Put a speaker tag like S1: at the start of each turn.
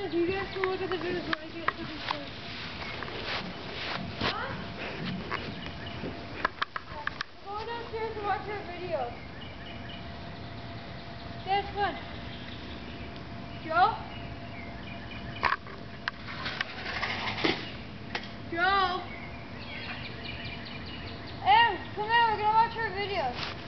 S1: guys, you guys can look at the videos when I get to this place. Huh? We're going downstairs to watch our videos. That's fun. Joe? Joe? Em, come here, we're gonna watch our videos.